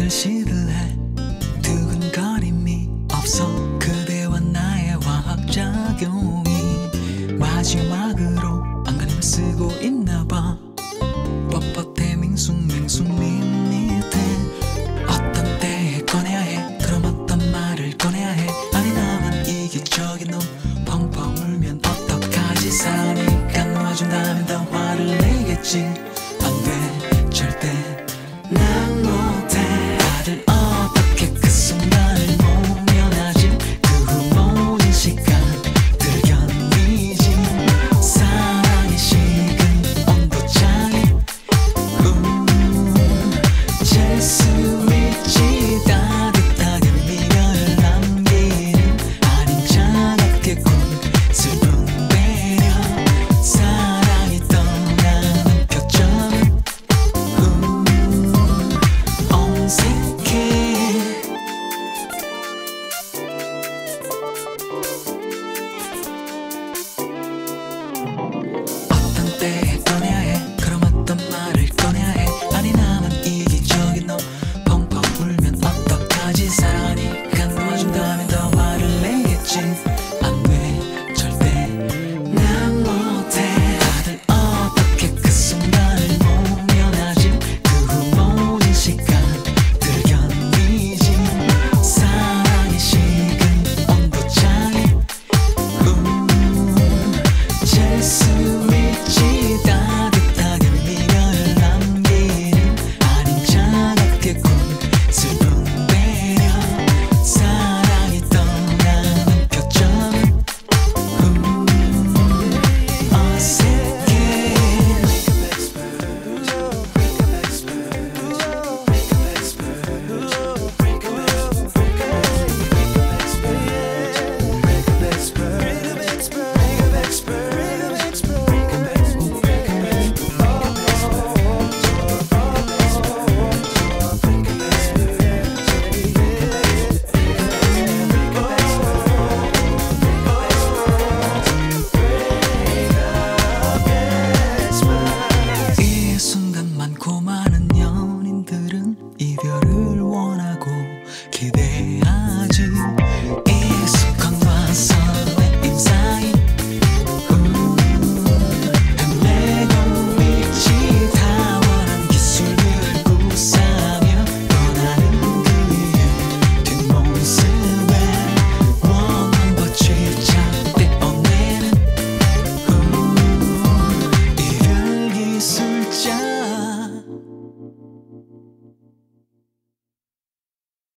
늘 시들해 두근거림이 없어 그대와 나의 화학작용이 마지막으로 안간힘을 쓰고 있나봐 뻣뻣해 밍숭맹숭 밋밋해 어떤 때에 꺼내야 해 그럼 어떤 말을 꺼내야 해 아니 나만 이기적인 너 펑펑 울면 어떡하지 사니까 놓아준다면 더 화를 내겠지 안돼 절대 난 못해 다들 어떻게 그 순간을 모면하지 그 후 모든 시간들을 견디지 사랑이 식은 온도차이 젤스